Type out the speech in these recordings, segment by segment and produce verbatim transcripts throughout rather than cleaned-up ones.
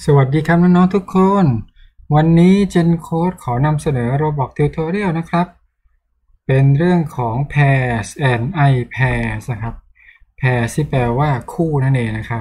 สวัสดีครับน้องๆทุกคนวันนี้ GenCode ขอนำเสนอ Roblox Tutorial นะครับเป็นเรื่องของ Pairs and iPairs นะครับ Pairs ที่แปลว่าคู่นั่นเองนะครับ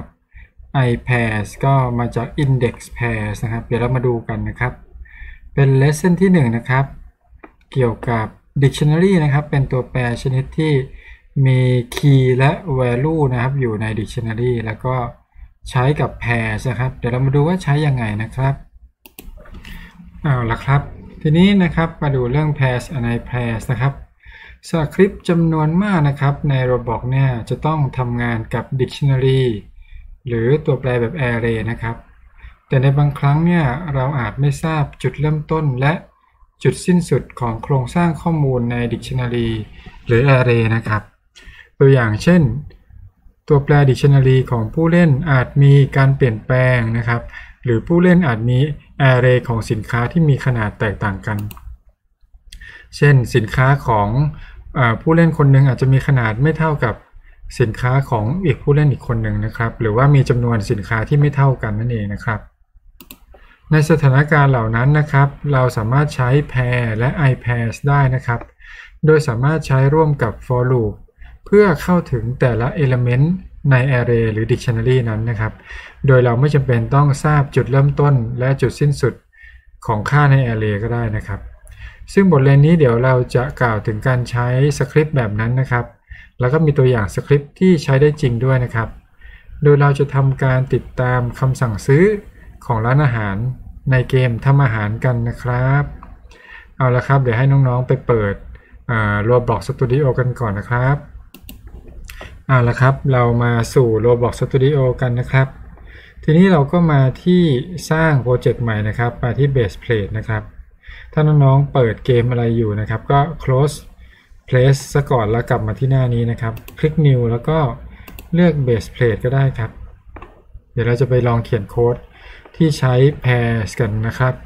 iPairs ก็มาจาก Index Pairs นะครับเดี๋ยวเรามาดูกันนะครับเป็น Lesson ที่หนึ่งนะครับเกี่ยวกับ Dictionary นะครับเป็นตัวแปรชนิดที่มี Key และ Value นะครับอยู่ใน Dictionary แล้วก็ใช้กับ pairs นะครับเดี๋ยวเรามาดูว่าใช้ยังไงนะครับเอาละครับทีนี้นะครับมาดูเรื่อง pairs and iPairs นะครับสคริปต์จำนวนมากนะครับใน Roblox เนี่ยจะต้องทำงานกับ dictionary หรือตัวแปรแบบ array นะครับแต่ในบางครั้งเนี่ยเราอาจไม่ทราบจุดเริ่มต้นและจุดสิ้นสุดของโครงสร้างข้อมูลใน dictionary หรือ array นะครับตัวอย่างเช่นตัวแปร dictionary ของผู้เล่นอาจมีการเปลี่ยนแปลงนะครับหรือผู้เล่นอาจมี array ของสินค้าที่มีขนาดแตกต่างกันเช่นสินค้าของเอ่อผู้เล่นคนหนึ่งอาจจะมีขนาดไม่เท่ากับสินค้าของอีกผู้เล่นอีกคนหนึ่งนะครับหรือว่ามีจำนวนสินค้าที่ไม่เท่ากันนั่นเองนะครับในสถานการณ์เหล่านั้นนะครับเราสามารถใช้ pair และ iPairs ได้นะครับโดยสามารถใช้ร่วมกับ for loopเพื่อเข้าถึงแต่ละ element ใน array หรือ dictionary นั้นนะครับโดยเราไม่จำเป็นต้องทราบจุดเริ่มต้นและจุดสิ้นสุดของค่าใน array ก็ได้นะครับซึ่งบทเรียนนี้เดี๋ยวเราจะกล่าวถึงการใช้สคริปต์แบบนั้นนะครับแล้วก็มีตัวอย่างสคริปต์ที่ใช้ได้จริงด้วยนะครับโดยเราจะทำการติดตามคำสั่งซื้อของร้านอาหารในเกมทำอาหารกันนะครับเอาละครับเดี๋ยวให้น้องๆไปเปิด Roblox Studio กันก่อนนะครับเอาละครับเรามาสู่ Roblox Studio กันนะครับทีนี้เราก็มาที่สร้างโปรเจกต์ใหม่นะครับมาที่ Base Plate นะครับถ้าน้องๆเปิดเกมอะไรอยู่นะครับก็ close place ซะก่อนแล้วกลับมาที่หน้านี้นะครับคลิก new แล้วก็เลือก Base Plate ก็ได้ครับเดี๋ยวเราจะไปลองเขียนโค้ดที่ใช้ pairs กันนะครับ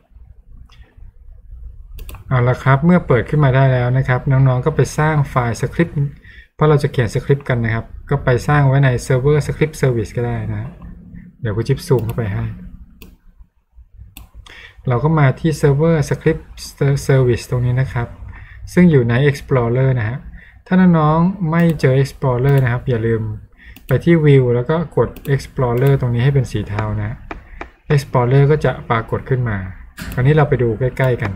เอาละครับเมื่อเปิดขึ้นมาได้แล้วนะครับน้องๆก็ไปสร้างไฟล์สคริปต์เพราะเราจะเขียนสคริปต์กันนะครับก็ไปสร้างไว้ใน Server Script Service ก็ได้นะเดี๋ยวกูจิ๊บซูมเข้าไปให้เราก็มาที่ Server Script Service ตรงนี้นะครับซึ่งอยู่ใน Explorer นะฮะถ้าน้องๆไม่เจอ Explorer นะครับอย่าลืมไปที่ View แล้วก็กด Explorer ตรงนี้ให้เป็นสีเทานะ Explorer ก็จะปรากฏขึ้นมาคราวนี้เราไปดูใกล้ๆกัน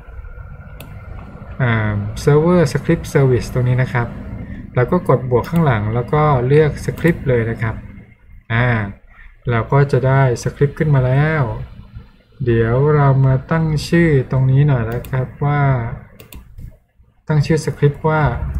Server Script Service ตรงนี้นะครับแล้วก็กดบวกข้างหลังแล้วก็เลือกสคริปต์เลยนะครับอ่าเราก็จะได้สคริปต์ขึ้นมาแล้วเดี๋ยวเรามาตั้งชื่อตรงนี้หน่อยนะครับว่าตั้งชื่อสคริปต์ว่า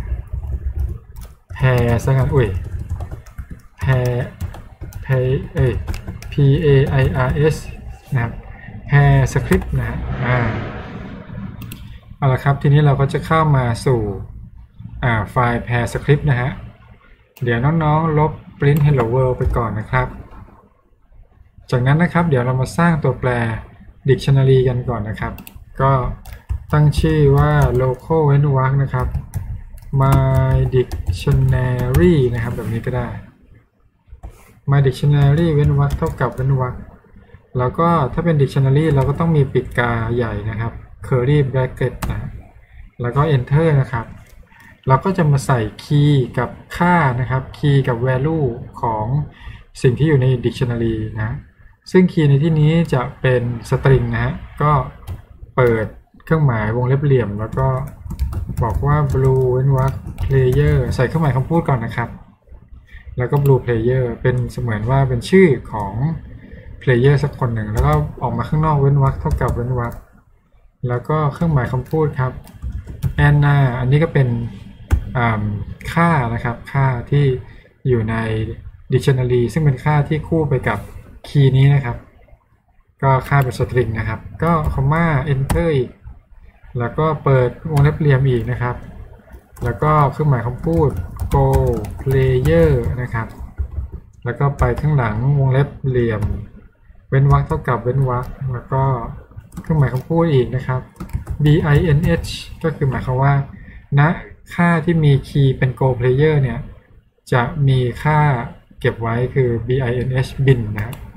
pair สักกันอุ้ย pair pair เอ้ย p a i r s นะครับ pair script นะฮะอ่าเอาละครับทีนี้เราก็จะเข้ามาสู่ไฟล์ pair script นะฮะเดี๋ยวน้องๆลบ print hello world ไปก่อนนะครับจากนั้นนะครับเดี๋ยวเรามาสร้างตัวแปร dictionary กันก่อนนะครับก็ตั้งชื่อว่า local เว้นวรรคนะครับ my dictionary นะครับแบบนี้ก็ได้ my dictionary เว้นวรรคเท่ากับเว้นวรรคแล้วก็ถ้าเป็น dictionary เราก็ต้องมีปีกกาใหญ่นะครับ curly bracket นะแล้วก็ enter นะครับเราก็จะมาใส่คีย์กับค่านะครับคีย์กับ value ของสิ่งที่อยู่ใน dictionary นะซึ่งคีย์ในที่นี้จะเป็น string นะฮะก็เปิดเครื่องหมายวงเล็บเหลี่ยมแล้วก็บอกว่า blue เว้นวรรค player ใส่เครื่องหมายคำพูดก่อนนะครับแล้วก็ blue player เป็นเสมือนว่าเป็นชื่อของ player สักคนหนึ่งแล้วก็ออกมาข้างนอกเว้นวรรคเท่ากับเว้นวรรคแล้วก็เครื่องหมายคำพูดครับ Anna อันนี้ก็เป็นค่านะครับค่าที่อยู่ใน dictionary ซึ่งเป็นค่าที่คู่ไปกับคีย์นี้นะครับก็ค่าเป็น string นะครับก็ comma enter อีกแล้วก็เปิดวงเล็บเหลี่ยมอีกนะครับแล้วก็เครื่องหมายคำพูด go player นะครับแล้วก็ไปข้างหลังวงเล็บเหลี่ยมเว้นวรรคเท่ากับเว้นวรรคแล้วก็เครื่องหมายคำพูดอีกนะครับ binh ก็คือหมายความว่าณค่าที่มีคีย์เป็น go player เนี่ยจะมีค่าเก็บไว้คือ binh bin นะ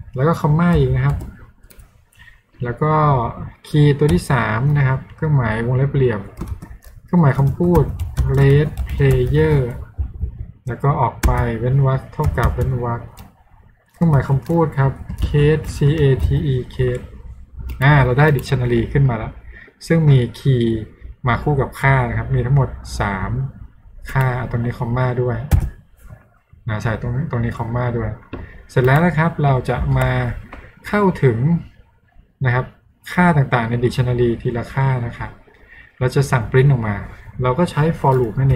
แล้วก็คอมมาอีกนะครับแล้วก็คีย์ตัวที่สามนะครับเครื่องหมายวงเล็บเหลี่ยมเครื่องหมายคำพูด red player แล้วก็ออกไปเว้นวรรคเท่ากับเว้นวรรคเครื่องหมายคำพูดครับ cate c a t e cate อ่าเราได้ dictionary ขึ้นมาแล้วซึ่งมีคีย์มาคู่กับค่านะครับมีทั้งหมดสามค่าตรงนี้คอมมาด้วยนะใส่ตรงนี้ตรงนี้คอมมาด้วยเสร็จแล้วนะครับเราจะมาเข้าถึงนะครับค่าต่างๆใน dictionary ทีละค่านะครับเราจะสั่ง print ออกมาเราก็ใช้ for loop นั่นเอง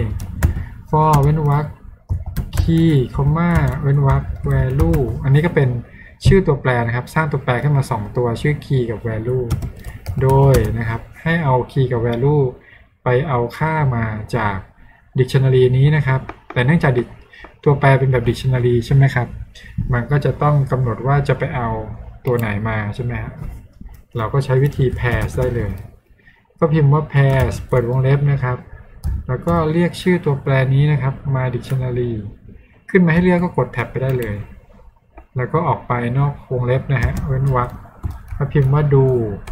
for เว้นวรรค key คอมมาเว้นวรรค value อันนี้ก็เป็นชื่อตัวแปรนะครับสร้างตัวแปรขึ้นมาสองตัวชื่อ key กับ value โดยนะครับให้เอา key กับ value ไปเอาค่ามาจาก dictionary นี้นะครับแต่เนื่องจากตัวแปรเป็นแบบ dictionary ใช่ไหมครับมันก็จะต้องกำหนดว่าจะไปเอาตัวไหนมาใช่ไหมครับเราก็ใช้วิธี pair ได้เลยก็พิมพ์ว่า pair เปิดวงเล็บนะครับแล้วก็เรียกชื่อตัวแปรนี้นะครับมา dictionary ขึ้นมาให้เรียกก็กดแท็บไปได้เลยแล้วก็ออกไปนอกวงเล็บนะฮะเว้นวรรคก็พิมพ์ว่าดู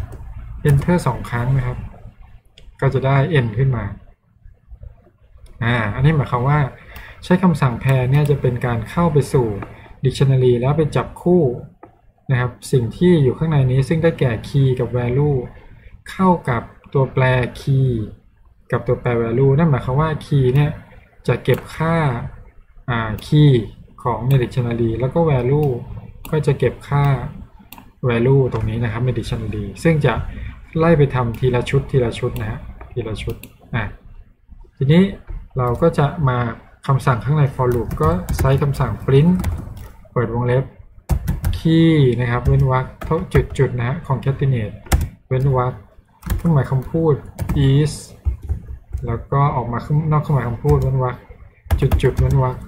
enter สองครั้งนะครับก็จะได้ n ขึ้นมาอ่าอันนี้หมายความว่าใช้คำสั่ง pair เนี่ยจะเป็นการเข้าไปสู่ dictionary แล้วไปจับคู่นะครับสิ่งที่อยู่ข้างในนี้ซึ่งได้แก่ key กับ value เข้ากับตัวแปร key กับตัวแปร value นั่นหมายความว่า key เนี่ยจะเก็บค่าอ่า key ของใน dictionary แล้วก็ value ก็จะเก็บค่า value ตรงนี้นะครับใน dictionary ซึ่งจะไล่ไปทำทีละชุดทีละชุดนะฮะทีละชุดอ่ะทีนี้เราก็จะมาคำสั่งข้างใน for loop ก็ใช้คำสั่ง print เปิดวงเล็บ key นะครับเว้นวรรคเท่าจุดจุดนะฮะ concatenate เว้นวรรคเครื่องหมายคำพูด is แล้วก็ออกมาข้างนอกเครื่องหมายคำพูดเว้นวรรคจุดจุดเว้นวรรค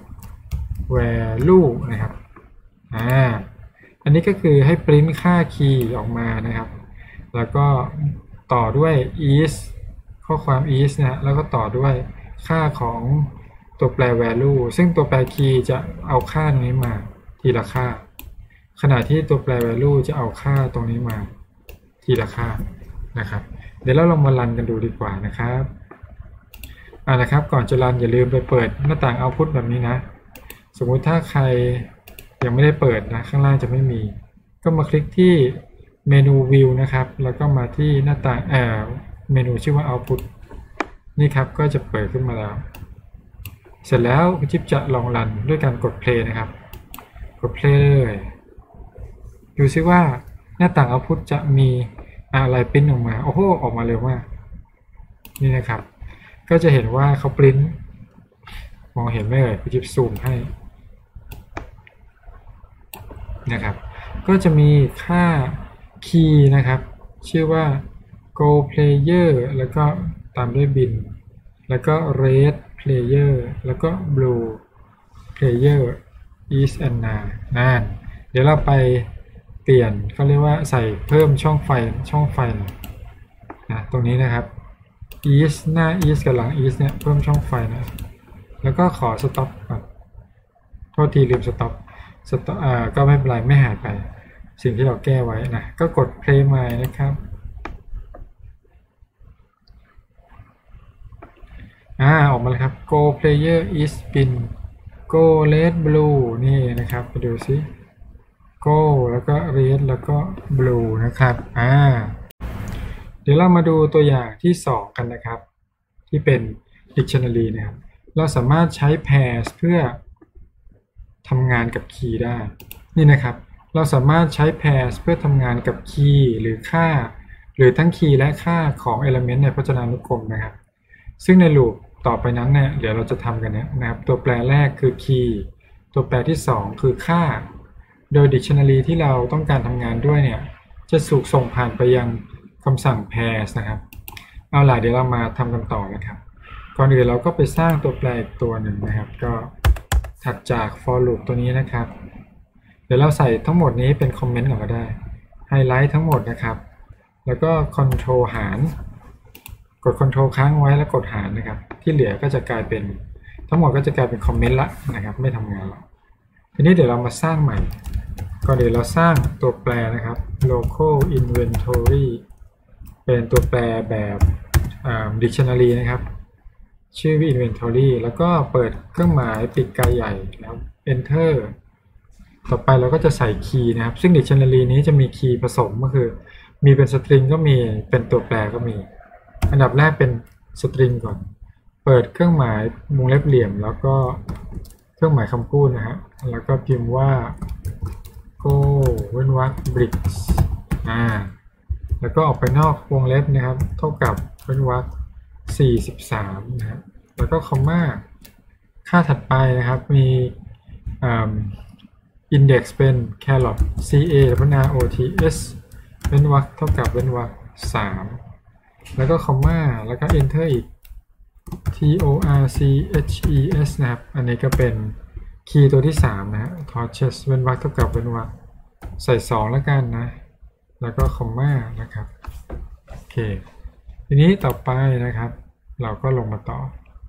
value นะครับอ่าอันนี้ก็คือให้ print ค่า key ออกมานะครับแล้วก็ต่อด้วย is ข้อความ is นะฮะแล้วก็ต่อด้วยค่าของตัวแปร value ซึ่งตัวแปร key จะเอาค่านี้มาทีละค่าขณะที่ตัวแปร value จะเอาค่าตรงนี้มาทีละค่านะครับเดี๋ยวเราลองมารันกันดูดีกว่านะครับอ่านะครับก่อนจะรันอย่าลืมไปเปิดหน้าต่าง output แบบนี้นะสมมุติถ้าใครยังไม่ได้เปิดนะข้างล่างจะไม่มีก็มาคลิกที่เมนู view นะครับแล้วก็มาที่หน้าต่างเอ่อเมนูชื่อว่า output นี่ครับก็จะเปิดขึ้นมาแล้วเสร็จแล้วคุณจิ๊บจะลองรันด้วยการกด play นะครับกด play เลยดูซิว่าหน้าต่าง output จะมีอะไรปริ้นออกมาโอ้โหออกมาเร็วมากนี่นะครับก็จะเห็นว่าเขาปริ้นมองเห็นไหมเอ่ยคุณจิ๊บซูมให้นะครับก็จะมีค่า key นะครับชื่อว่า go player แล้วก็ตามด้วย bin แล้วก็ red player แล้วก็ blue player is and now นั่นเดี๋ยวเราไปเปลี่ยนก็เรียกว่าใส่เพิ่มช่องไฟช่องไฟนะตรงนี้นะครับ is หน้า is กับหลัง is เนี่ยเพิ่มช่องไฟนะแล้วก็ขอ stop ก่อนโทษทีลืม stop stop อ่าก็ไม่เป็นไรไม่หายไปสิ่งที่เราแก้ไว้นะก็กด play ใหม่นะครับอ่าออกมาเลยครับ go player is bin go red blue นี่นะครับไปดูซิ go แล้วก็ red แล้วก็ blue นะครับอ่าเดี๋ยวเรามาดูตัวอย่างที่สองกันนะครับที่เป็น dictionary นะครับเราสามารถใช้ pairs เพื่อทำงานกับ key ได้นี่นะครับเราสามารถใช้ pairs เพื่อทำงานกับ key หรือค่าหรือทั้ง key และค่าของ element ในพจนานุกรมนะครับซึ่งในลูปต่อไปนั้นเนี่ยเดี๋ยวเราจะทำกันนะครับตัวแปรแรกคือ key ตัวแปรที่สองคือค่าโดย dictionary ที่เราต้องการทำงานด้วยเนี่ยจะถูกส่งผ่านไปยังคำสั่ง pairs นะครับเอาล่ะเดี๋ยวเรามาทำกันต่อนะครับก่อนอื่นเราก็ไปสร้างตัวแปรอีกตัวหนึ่งนะครับก็ถัดจาก for loop ตัวนี้นะครับเดี๋ยวเราใส่ทั้งหมดนี้เป็นคอมเมนต์ก่อนก็ได้ไฮไลท์ทั้งหมดนะครับแล้วก็ control หารกด control ค้างไว้แล้วกดหารนะครับที่เหลือก็จะกลายเป็นทั้งหมดก็จะกลายเป็นคอมเมนต์ละนะครับไม่ทำงานแล้วทีนี้เดี๋ยวเรามาสร้างใหม่ก่อนอื่นเราสร้างตัวแปรนะครับ local inventory เป็นตัวแปรแบบ dictionary นะครับชื่อ inventory แล้วก็เปิดเครื่องหมายปิดกาใหญ่นะครับ enter ต่อไปเราก็จะใส่คีย์นะครับซึ่ง dictionary นี้จะมีคีย์ผสมก็คือมีเป็นสตริงก็มีเป็นตัวแปรก็มีอันดับแรกเป็นสตริงก่อนเปิดเครื่องหมายวงเล็บเหลี่ยมแล้วก็เครื่องหมายคำพูดนะฮะแล้วก็พิมพ์ว่า go เว้นวรรค bricks อ่าแล้วก็ออกไปนอกวงเล็บนะครับเท่ากับเว้นวรรคสี่สิบสามนะครับแล้วก็คอมมาค่าถัดไปนะครับมีอินเด็กซ์เป็น carrot ca rots เว้นวรรคเท่ากับเว้นวรรคสามแล้วก็คอมมาแล้วก็ enter อีก torches นะครับอันนี้ก็เป็นคีย์ตัวที่สามนะฮะ torches เว้นวรรคเท่ากับเว้นวรรคใส่สองแล้วกันนะแล้วก็คอมมานะครับโอเคทีนี้ต่อไปนะครับเราก็ลงมาต่อ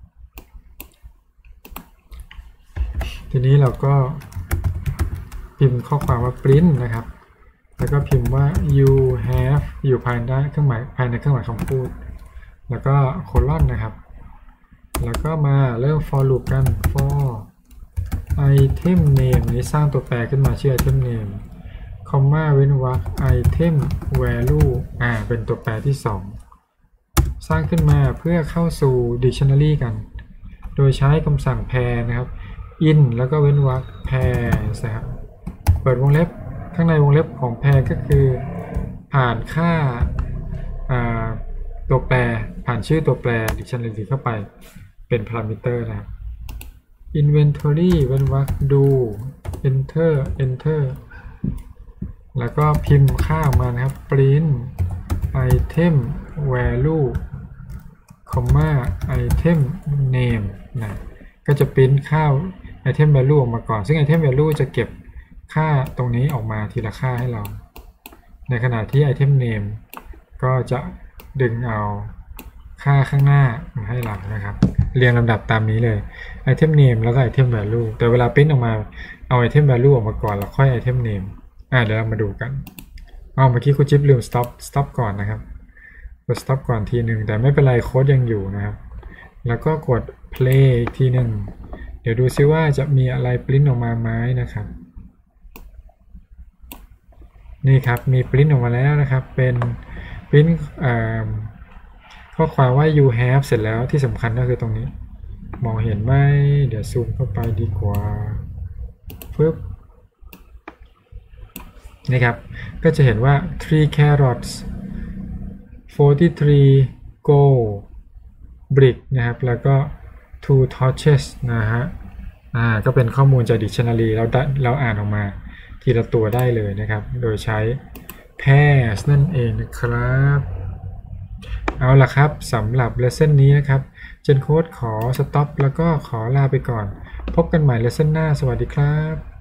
ทีนี้เราก็พิมพ์ข้อความว่า print นะครับแล้วก็พิมพ์ว่า you have อยู่ภายในเครื่องหมายภายในเครื่องหมายคำพูดแล้วก็โคลอนนะครับแล้วก็มาเริ่ม for loop กัน for item name นี้สร้างตัวแปรขึ้นมาชื่อ item name คอมมาเว้นวรรค item value อ่าเป็นตัวแปรที่สองสร้างขึ้นมาเพื่อเข้าสู่ dictionary กันโดยใช้คำสั่ง pair นะครับ in แล้วก็เว้นวรรค pair นะครับเปิดวงเล็บข้างในวงเล็บของ pair ก็คือผ่านค่าตัวแปรผ่านชื่อตัวแปร dictionary เข้าไปเป็น parameter นะครับ inventory เว้นวรรค do enter enter แล้วก็พิมพ์ค่าออกมานะครับ print item value comma item name นะก็จะ print ค่า item value ออกมาก่อนซึ่ง item value จะเก็บค่าตรงนี้ออกมาทีละค่าให้เราในขณะที่ item name ก็จะดึงเอาค่าข้างหน้ามาให้เรานะครับเรียงลำดับตามนี้เลย item name แล้วก็ item value แต่เวลา print ออกมาเอา item value ออกมาก่อนแล้วค่อย item name อ่าเดี๋ยวเรามาดูกันอ๋อเมื่อกี้คุณจิ๊บลืม stop stop ก่อนนะครับกด stop ก่อนทีหนึ่งแต่ไม่เป็นไรโค้ดยังอยู่นะครับแล้วก็กด play อีกทีหนึ่งเดี๋ยวดูซิว่าจะมีอะไร print ออกมาไหมนะครับนี่ครับมี print ออกมาแล้วนะครับเป็น print ข้อความว่า you have เสร็จแล้วที่สำคัญก็คือตรงนี้มองเห็นไหมเดี๋ยวซูมเข้าไปดีกว่าปึ๊บนี่ครับก็จะเห็นว่า three carrots forty-three gold brick นะครับแล้วก็ two torches นะฮะอ่าก็เป็นข้อมูลจาก dictionary เราเราอ่านออกมาทีละตัวได้เลยนะครับโดยใช้ pairs นั่นเองนะครับเอาล่ะครับสำหรับ lesson นี้นะครับ Gen Code ขอ stop แล้วก็ขอลาไปก่อนพบกันใหม่ lesson หน้าสวัสดีครับ